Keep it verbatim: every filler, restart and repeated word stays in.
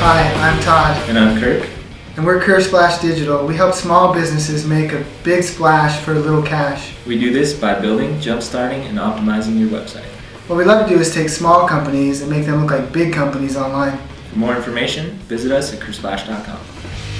Hi, I'm Todd. And I'm Kirk. And we're KerrSplash Digital. We help small businesses make a big splash for a little cash. We do this by building, jump-starting, and optimizing your website. What we love to do is take small companies and make them look like big companies online. For more information, visit us at Kerr Splash dot com.